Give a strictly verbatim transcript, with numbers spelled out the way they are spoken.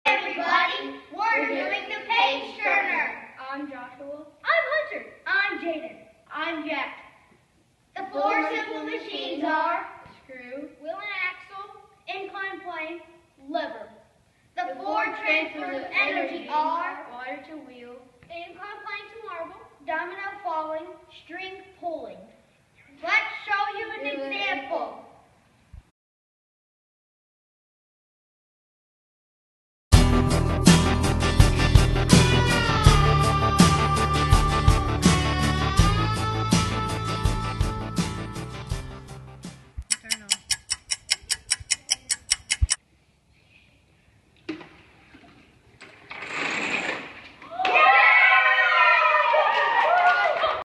Everybody, we're doing the page turner. I'm Joshua. I'm Hunter. I'm Jaden. I'm Jack. The four simple machines are screw, wheel and axle, incline plane, lever. The four transfers of energy are water to wheel, incline plane to marble, domino falling, string pulling. Let's show you an example.